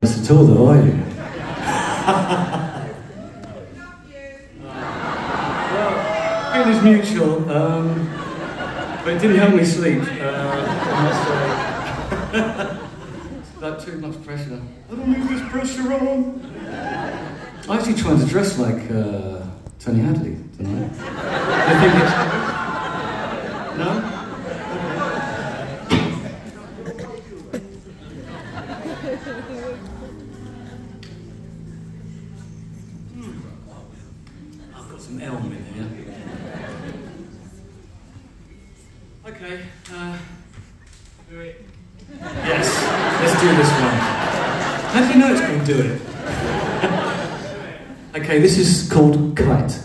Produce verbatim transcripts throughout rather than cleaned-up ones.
At all though, are you? Well, feeling's mutual, um, but it didn't help me sleep, uh, I must say. It's like too much pressure. I don't need this pressure on. I'm actually trying to dress like uh, Tony Hadley tonight. I think it's... No? I've got some elm in here. Okay, uh, do it. Yes, let's do this one. How do you know it's called Do It? Okay, this is called Kite.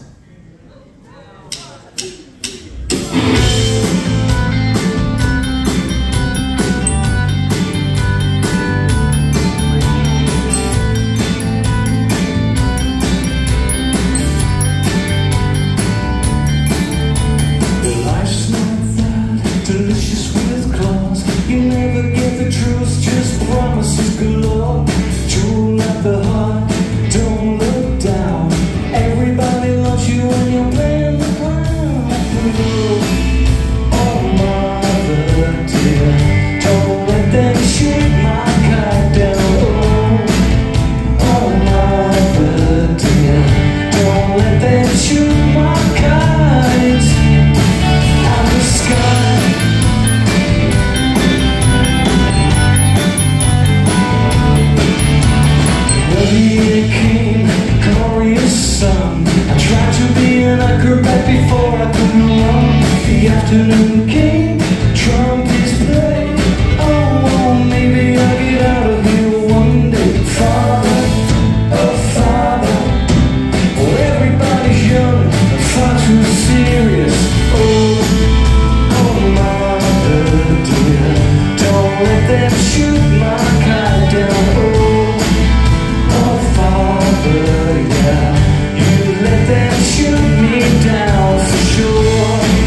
Afternoon came, trumpets played. Oh, oh, maybe I'll get out of here one day. Father, oh Father, oh everybody's young and far too serious. Oh, oh mother dear, don't let them shoot my kite down. Oh, oh Father, yeah, you let them shoot me down for sure.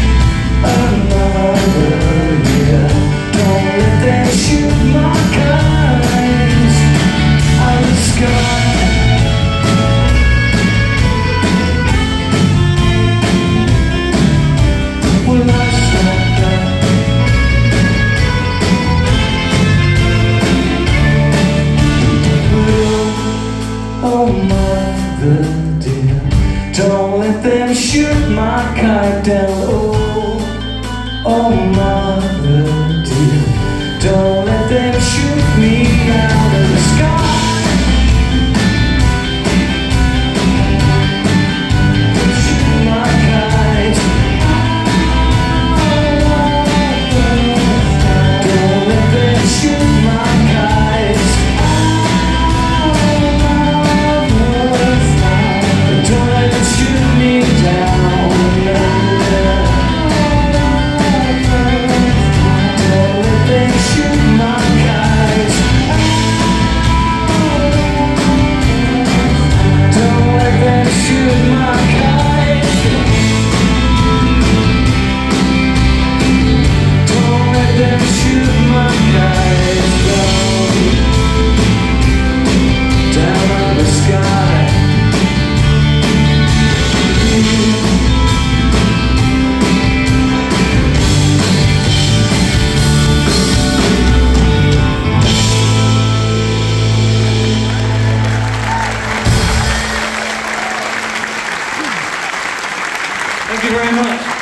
Don't let them shoot my kite down. Oh, oh mother dear, don't let them shoot me out of the sky. Shoot my kite. Don't let them shoot my kite. Shoot me down. Don't let them shoot my kite. Don't let them shoot my kite. Don't let them shoot my kite down, down on the sky. Thank you very much.